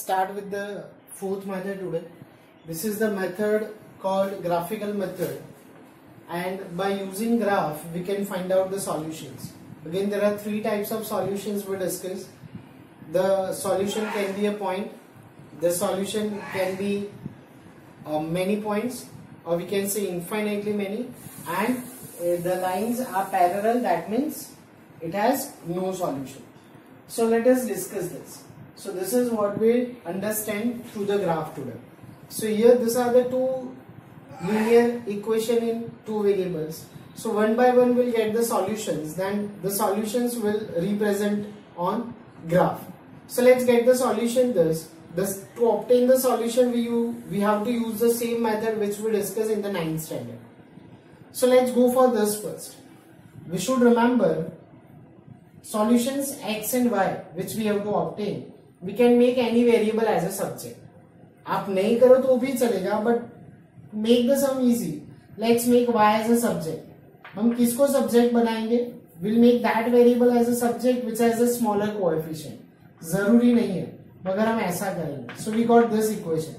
start with the fourth method today. This is the method called graphical method, and by using graph we can find out the solutions. Again, there are three types of solutions we discussed. The solution can be a point, the solution can be many points, or we can say infinitely many, and the lines are parallel, that means it has no solution. So let us discuss this. So this is what we understand through the graph today. So here these are the two linear equation in two variables. So one by one we'll get the solutions, then the solutions will represent on graph. So let's get the solution. To obtain the solution we have to use the same method which we discussed in the 9th standard. So let's go for this first. We should remember solutions x and y which we have to obtain. We can make any variable as a subject. आप नहीं करो तो भी चलेगा, but make the sum easy. Let's make y as a subject. हम किसको subject बनाएंगे? We'll make that variable as a subject which has a smaller coefficient. जरूरी नहीं है, मगर हम ऐसा करेंगे. So we got this equation.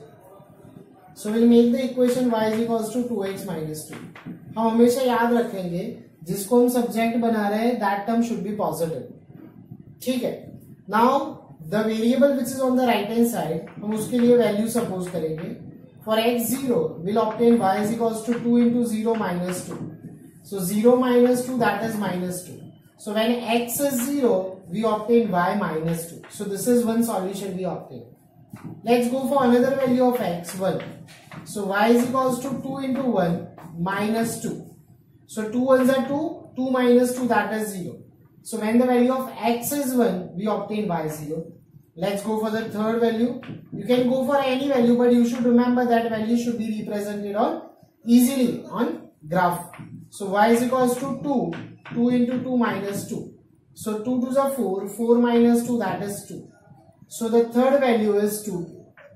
So we'll make the equation y is equals to 2x minus 2. हम हमेशा याद रखेंगे जिसको हम सब्जेक्ट बना रहे हैं that term should be positive. ठीक है. Now the variable which is on the right hand side हम उसके लिए वैल्यू सपोज करेंगे. For x0 we'll obtain y is equals to 2 into 0 minus 2. So 0 minus 2, that is minus 2. So when x is 0 we obtain y minus 2. So this is one solution we obtain. Let's go for another value of x, 1. So y is equals to 2 into 1 minus 2. So 2 ones are 2, 2 minus 2, that is 0. So when the value of x is 1, we obtain y 0. Let's go for the third value. You can go for any value, but you should remember that value should be represented on easily on graph. So y is equals to 2, 2 into 2 minus 2. So 2 2s are 4, 4 minus 2, that is 2. So the third value is 2.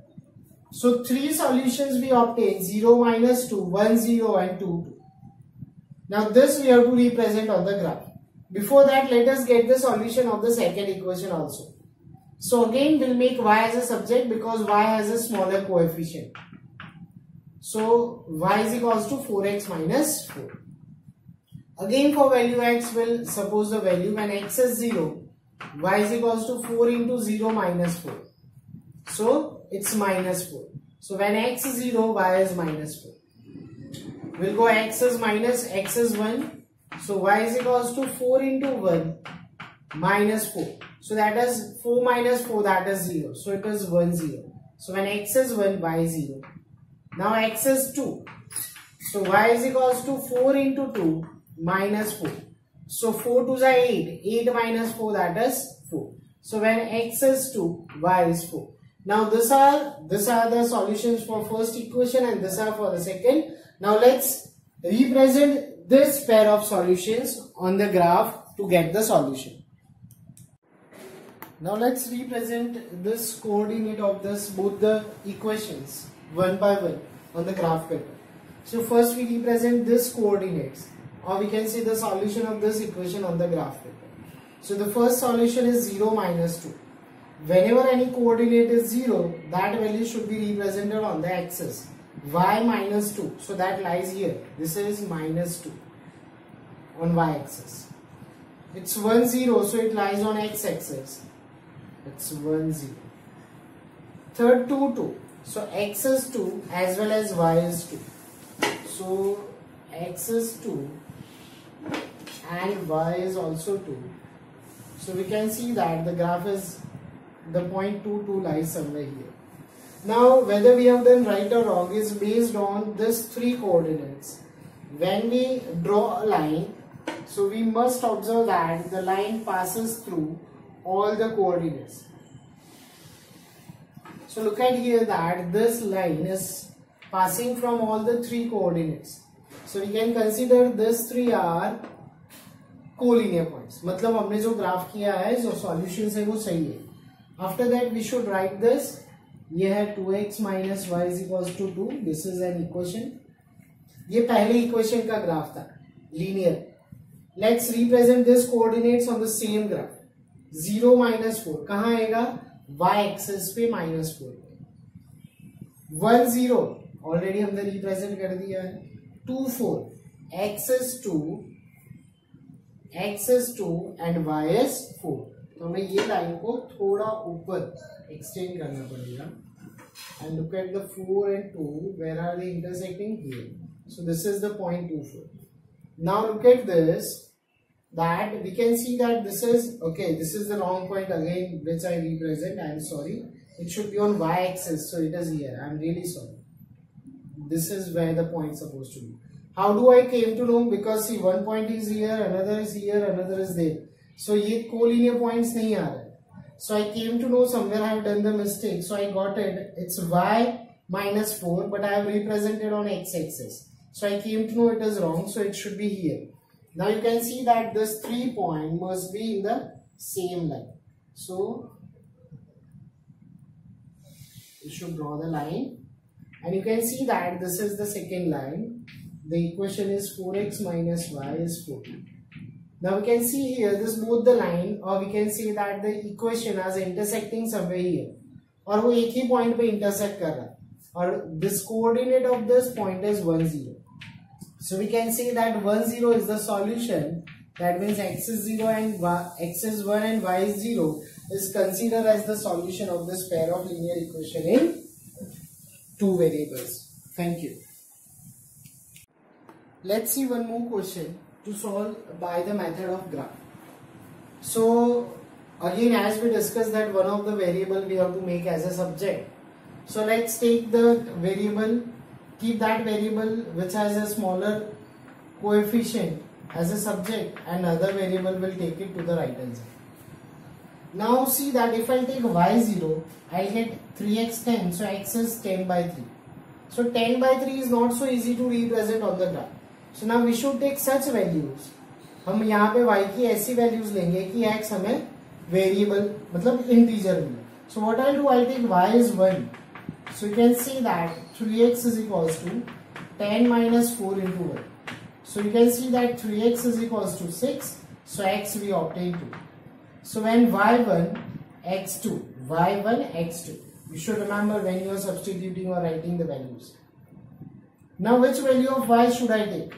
So three solutions we obtain, 0 minus 2, 1 0 and 2 2. Now this we have to represent on the graph. Before that, let us get the solution of the second equation also. So again we'll make y as a subject because y has a smaller coefficient. So y is equals to 4x minus 4. Again for value x, we'll suppose the value when x is 0, y is equals to 4 into 0 minus 4. So it's minus 4. So when x is 0, y is minus 4. We'll go x is minus, x is 1. So y is equals to 4 into 1 minus 4. So that is 4 minus 4, that is 0. So it is 1 0. So when x is 1, y is 0. Now x is 2. So y is equals to 4 into 2 minus 4. So 4 2s are 8. 8 minus 4, that is 4. So when x is 2, y is 4. Now these are the solutions for first equation and these are for the second. Now let's represent this pair of solutions on the graph to get the solution. Now let's represent this coordinate of both the equations one by one on the graph paper. So first we represent this coordinates, or we can say the solution of this equation on the graph paper. So the first solution is 0 minus 2. Whenever any coordinate is 0, that value should be represented on the axis. Y minus 2. So that lies here. This is minus 2 on y axis. It's 1 0, so it lies on x axis. It's 1 0. Third 2 2. So x is 2 as well as y is 2. So x is 2 and y is also 2. So we can see that the graph is, the point 2 2 lies somewhere here. Now whether we have done right or wrong is based on this three coordinates. When we draw a line, so we must observe that the line passes through all the coordinates. So look at here that this line is passing from all the three coordinates. So we can consider these three are collinear points. मतलब हमने जो graph किया है, जो solutions है वो सही है. After that we should write this. ये है 2x minus y is equals to 2. This is an equation. ये पहले इक्वेशन का ग्राफ था, linear. Let's represent this coordinates on the same graph. 0 minus 4 कहाँ आएगा? y एक्सेस पे -4 पे 1 0 ऑलरेडी हमने रिप्रेजेंट कर दिया है 2 4 x is 2 and y is 4 तो हमें ये लाइन को थोड़ा ऊपर एक्सटेंड करना पड़ेगा and look at the 4 and 2 where are they intersecting here so this is the point 2 4 now look at this that we can see that this is okay this is the wrong point again which I represent I am sorry it should be on y axis so it is here I am really sorry this is where the point supposed to be how do I came to know because see one point is here another is here another is there so ये collinear points नहीं आ रहे so I came to know somewhere I have done the mistake so I got it it's y -4 but I have represented on x axis so I came to know it is wrong so it should be here now you can see that this 3 point must be in the same line so you should draw the line and you can see that this is the second line the equation is 4x minus y is 4 now we can see here this both the line or we can say that the equation is intersecting somewhere here और वो एक ही point पे intersect कर रहा है और this coordinate of this point is 1 0 so we can say that 1 0 is the solution that means x is 0 and x is 1 and y is 0 is considered as the solution of this pair of linear equation in two variables thank you let's see one more question to solve by the method of graph. So again as we discussed that one of the variable we have to make as a subject. So let's take the variable, keep that variable which has a smaller coefficient as a subject and other variable will take it to the right hand side. Now see that if I take y0 I'll get 3x 10 so x is 10 by 3. So 10 by 3 is not so easy to represent on the graph. So now we should take such values. हम यहाँ पे y की ऐसी values लेंगे कि x हमें variable मतलब integer मिले. So what I'll do I'll take y is 1. So you can see that 3x is equals to 10 minus 4 into 1. So you can see that 3x is equals to 6. So x we obtain 2. So when y1 x2 y1 x2 you should remember when you are substituting or writing the values. Now which value of y should I take?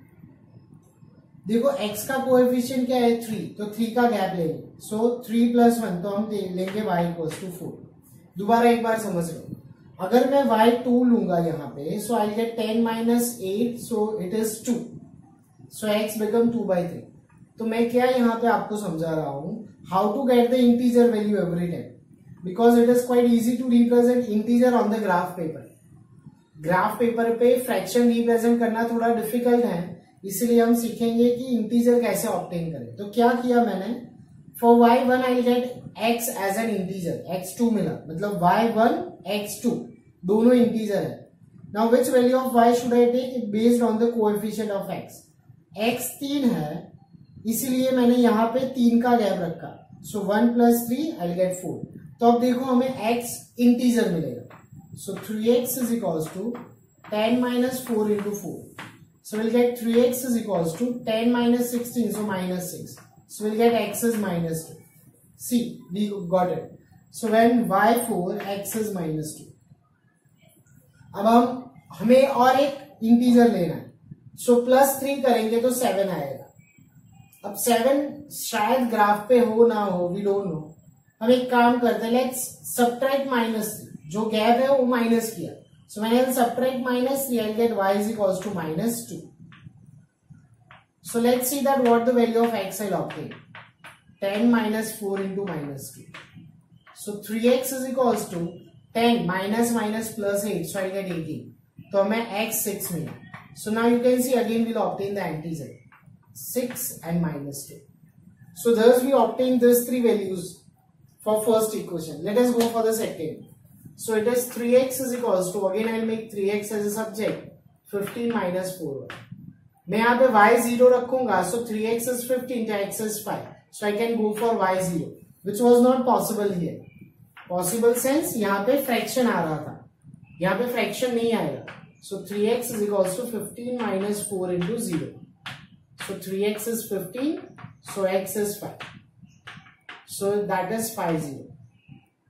देखो x का coefficient क्या है 3 तो 3 का gap लेंगे सो 3 + 1 तो हम लेंगे y = 4 दोबारा एक बार समझ लो अगर मैं y2 लूंगा यहाँ पे so I get 10 - 8 so it is 2 so x become 2/3 तो मैं क्या यहाँ पे आपको समझा रहा हूँ how to get the integer value every time because it is quite easy to represent integer on the graph paper पे फ्रैक्शन रिप्रेजेंट करना थोड़ा डिफिकल्ट है इसलिए हम सीखेंगे कि इंटीजर कैसे ऑब्टेन करें तो क्या किया मैंने for y1 I get x as an integer x2 मिला मतलब y1 x2 दोनों इंटीजर है now which value of y should I take based on the coefficient of x 3 है इसलिए मैंने यहाँ पे 3 का गैप रखा सो 1 + 3 आई गेट 4 तो अब देखो हमें x इंटीजर मिलेगा सो 3x is equals to 10 - 4 into 4 so we'll get 3x is equals to 10 - 16 so -6 so we'll get x is -2 see we got it so when y4 x is -2 अब हमें और एक integer लेना है सो +3 करेंगे तो 7 आएगा अब 7 शायद ग्राफ पे हो ना हो वी डोंट नो हम एक काम करते हैं लेट्स सब्ट्रैक्ट -3 जो गैप है वो माइनस किया so when I subtract -3 I get y is equals to -2 so let's see that what the value of x I'll obtain 10 - 4 into -2 so 3x is equals to 10 minus plus 8 so I get 18 तो हमें x 6 मिला so now you can see again we'll obtain the integer 6 and -2 so thus we obtain these three values for first equation let us go for the second so it is 3x is equals to again I'll make 3x as a subject 15 minus 4 मैं यहाँ पे y0 रखूंगा so 3x is 15 तो x is 5 so I can go for y0 which was not possible here possible sense यहाँ पे fraction आ रहा था यहाँ पे fraction नहीं आएगा so 3x is equals to 15 minus 4 into 0 so 3x is 15 so x is 5 so that is 50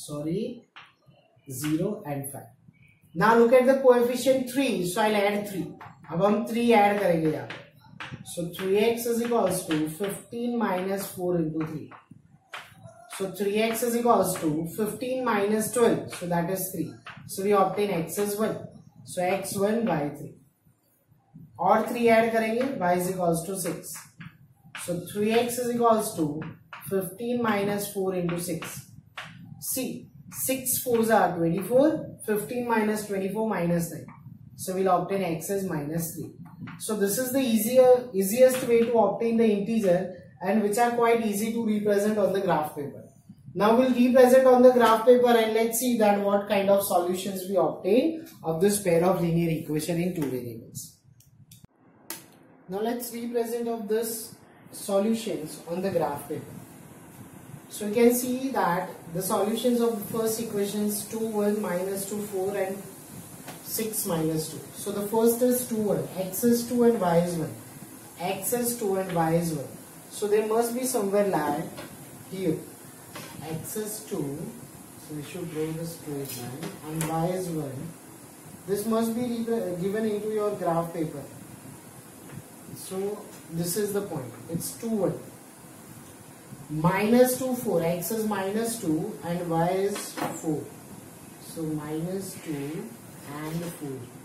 0 and 5. Now look at the coefficient 3. So I'll add 3. अब हम 3 ऐड करेंगे यहाँ पे. So 3x is equals to 15 minus 4 into 3. So 3x is equals to 15 minus 12. So that is 3. So we obtain x is 1. So x1 by 3. और 3 add करेंगे, y is equals to 6. So 3x is equals to 15 minus 4 into 6. See, 6 4s are 24, 15 minus 24 minus 9. So we'll obtain x as minus 3. So this is the easiest way to obtain the integer and which are quite easy to represent on the graph paper. Now we'll represent on the graph paper and let's see that what kind of solutions we obtain of this pair of linear equation in two variables. Now let's represent of this solutions on the graph paper. So you can see that the solutions of the first equation is 2 1 minus 2 4 and 6 minus 2. So the first is 2 1, x is 2 and y is 1. X is 2 and y is 1. So there must be somewhere line here. X is 2, so we should draw the straight line, and y is 1. This must be given into your graph paper. So this is the point. It's 2 1. Minus 2 4, x is minus 2 and y is 4. So minus 2 and 4.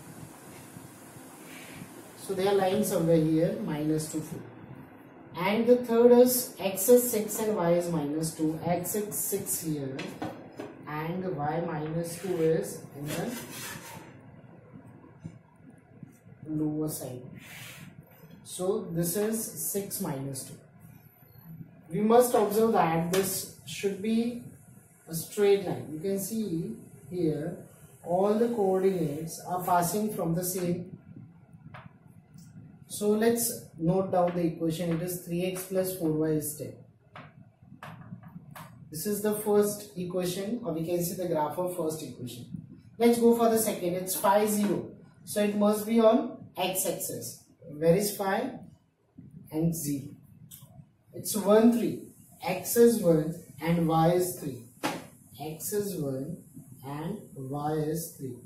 So they are lying somewhere here, minus 2 4. And the third is x is 6 and y is minus 2. X is 6 here and y minus 2 is in the lower side. So this is 6 minus 2. We must observe that this should be a straight line. You can see here all the coordinates are passing from the same. So let's note down the equation. It is 3x plus 4y is 10. This is the first equation, or we can see the graph of first equation. Let's go for the second. It's phi 0. So it must be on x-axis. Where is phi? And 0. It's 1 3. X is 1 and y is 3. X is 1 and y is 3.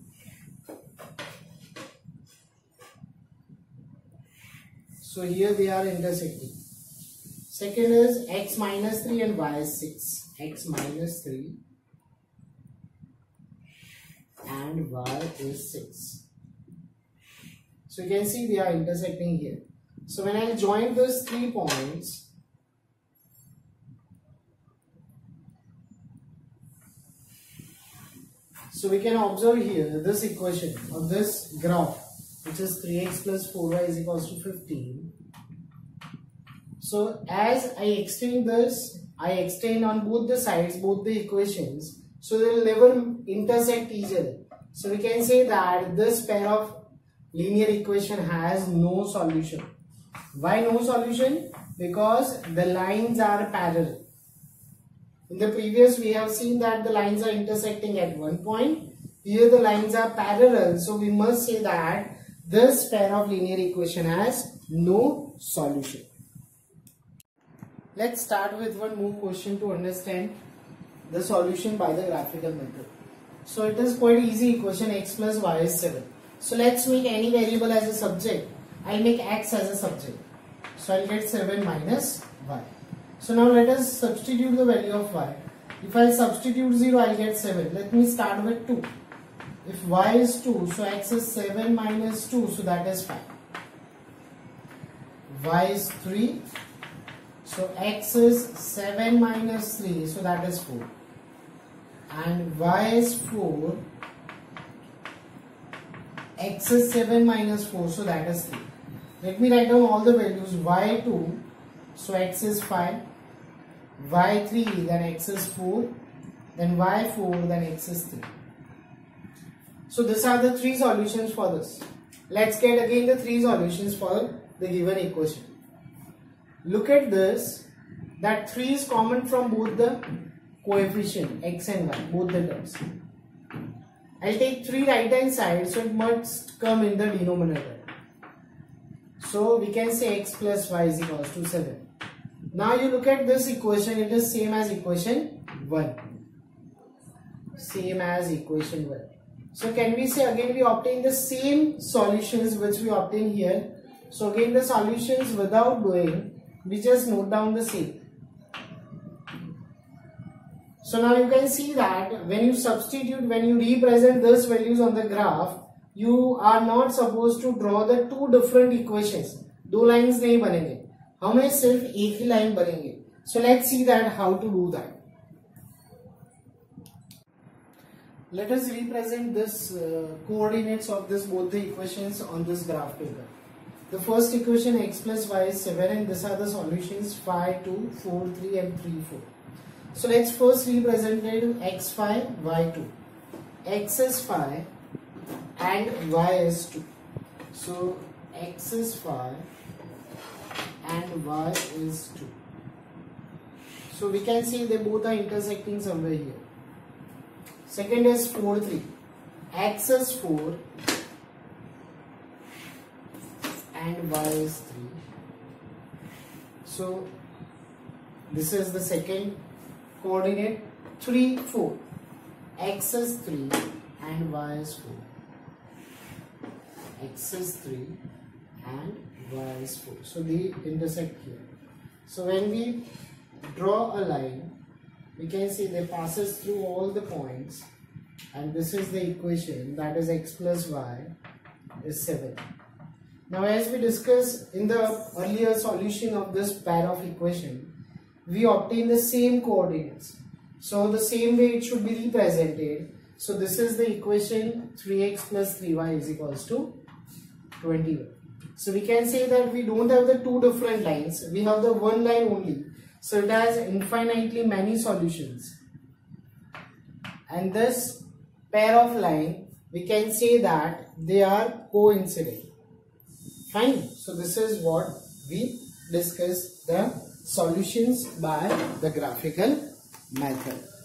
So here they are intersecting. Second is x minus 3 and y is 6. X minus 3 and y is 6. So you can see they are intersecting here. So when I join those 3 points, so we can observe here this equation or this graph, which is 3x plus 4y is equals to 15. So as I extend this, I extend on both the sides, both the equations, so they will never intersect each other. So we can say that this pair of linear equation has no solution. Why no solution? Because the lines are parallel. In the previous we have seen that the lines are intersecting at one point. Here the lines are parallel, so we must say that this pair of linear equation has no solution. Let's start with one more question to understand the solution by the graphical method. So it is quite easy equation, x plus y is 7. So let's make any variable as a subject. I'll make x as a subject. So I'll get 7 minus y. So now let us substitute the value of y. If I substitute 0, I'll get 7. Let me start with 2. If y is 2, so x is 7 minus 2, so that is 5. Y is 3, so x is 7 minus 3, so that is 4. And y is 4, x is 7 minus 4, so that is 3. Let me write down all the values. Y2, so x is 5, y3, then x is 4, then y4, then x is 3. So these are the 3 solutions for this. Let's get again the 3 solutions for the given equation. Look at this, that 3 is common from both the coefficient x and y, both the terms. I'll take 3 right hand side, so it must come in the denominator. So we can say x plus y is equals to 7. Now you look at this equation, it is same as equation 1. same as equation 1. So can we say again we obtain the same solutions which we obtain here. So again the solutions without doing, we just note down the same. So now you can see that when you substitute, when you represent these values on the graph, you are not supposed to draw the two different equations. दो lines नहीं बनेंगे, हमें सिर्फ एक ही line बनेंगे. So let's see that how to do that. Let us represent this coordinates of this both the equations on this graph paper. The first equation x plus y is 7 and these are the solutions 5, 2, 4, 3 and 3, 4. So let's first represent it x5, y2. X is 5 and y is 2. So x is 5 and y is 2. So we can see they both are intersecting somewhere here. Second is 4, 3. X is 4 and y is 3. So this is the second coordinate. 3, 4. X is 3 and y is 4. X is 3 and y is 4. So they intersect here. So when we draw a line, we can see they passes through all the points, and this is the equation, that is x plus y is 7. Now as we discussed in the earlier solution of this pair of equation, we obtain the same coordinates. So the same way it should be represented. So this is the equation 3x plus 3y is equals to 21. So we can say that we don't have the two different lines, we have the one line only. So it has infinitely many solutions. And this pair of line, we can say that they are coincident. Fine. So this is what we discussed, the solutions by the graphical method.